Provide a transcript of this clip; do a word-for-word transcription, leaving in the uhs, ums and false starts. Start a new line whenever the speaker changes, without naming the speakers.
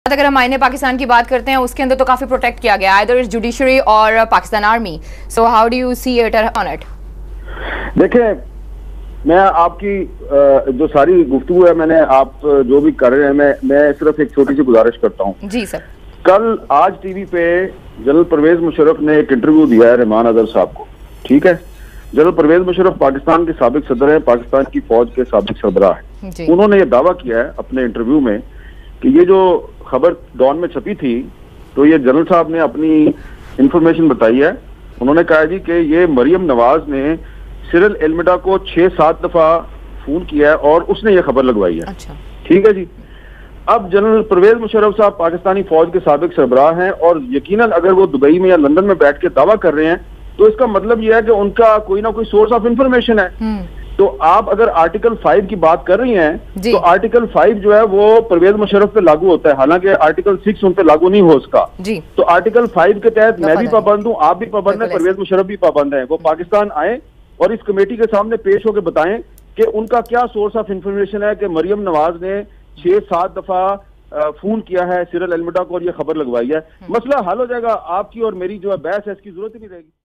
अगर हम आईने पाकिस्तान की बात करते हैं उसके अंदर तो काफी प्रोटेक्ट किया गया आइदर इट्स जुडिशरी और Pakistan army, so how do you see it on it?
देखिए, मैं आपकी जो सारी गुफ्तगू है, मैंने आप जो भी कर रहे हैं, मैं मैं सिर्फ एक छोटी सी गुजारिश करता हूँ।
जी सर।
कल आज टीवी पे जनरल परवेज मुशर्रफ ने एक इंटरव्यू दिया है रहमान अदर साहब को, ठीक है। जनरल परवेज मुशर्रफ पाकिस्तान के साबिक सदर है, पाकिस्तान की फौज के साबिक सरबराह है। उन्होंने ये दावा किया है अपने इंटरव्यू में कि ये जो खबर डॉन में छपी थी, तो ये जनरल साहब ने अपनी इंफॉर्मेशन बताई है। उन्होंने कहा जी कि ये मरियम नवाज ने सिरिल एल्मेडा को छह सात दफा फोन किया है और उसने ये खबर लगवाई है।
अच्छा।
ठीक है जी। अब जनरल परवेज मुशर्रफ साहब पाकिस्तानी फौज के साबिक सरबराह हैं और यकीनन अगर वो दुबई में या लंदन में बैठ के दावा कर रहे हैं तो इसका मतलब यह है कि उनका कोई ना कोई सोर्स ऑफ इंफॉर्मेशन है। तो आप अगर आर्टिकल फाइव की बात कर रही हैं तो आर्टिकल फाइव जो है वो परवेज मुशर्रफ पे लागू होता है, हालांकि आर्टिकल सिक्स उन पे लागू नहीं हो उसका। जी। तो आर्टिकल फाइव के तहत मैं भी पाबंद हूँ, आप भी पाबंद है, परवेज मुशर्रफ भी पाबंद है। वो पाकिस्तान आए और इस कमेटी के सामने पेश होकर बताएं कि उनका क्या सोर्स ऑफ इंफॉर्मेशन है कि मरियम नवाज ने छह सात दफा फोन किया है सिरिल एल्मेडा को और ये खबर लगवाई है। मसला हल हो जाएगा। आपकी और मेरी जो है बहस है इसकी जरूरत ही नहीं रहेगी।